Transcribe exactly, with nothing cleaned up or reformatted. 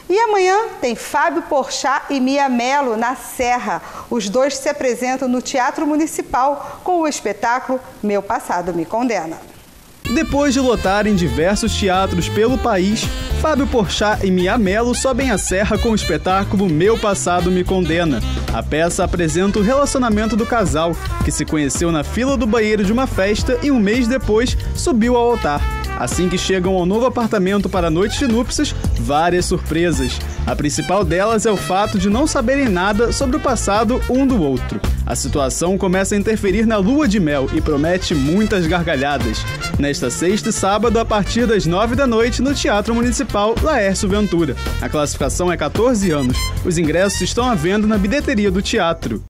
E amanhã tem Fábio Porchat e Mia Mello na Serra. Os dois se apresentam no Teatro Municipal com o espetáculo Meu Passado Me Condena. Depois de lotarem diversos teatros pelo país, Fábio Porchat e Mia Mello sobem a serra com o espetáculo Meu Passado Me Condena. A peça apresenta o relacionamento do casal, que se conheceu na fila do banheiro de uma festa e um mês depois subiu ao altar. Assim que chegam ao novo apartamento para a noite de núpcias, várias surpresas. A principal delas é o fato de não saberem nada sobre o passado um do outro. A situação começa a interferir na lua de mel e promete muitas gargalhadas. Nesta sexta e sábado, a partir das nove da noite, no Teatro Municipal Laércio Ventura. A classificação é quatorze anos. Os ingressos estão à venda na bilheteria do teatro.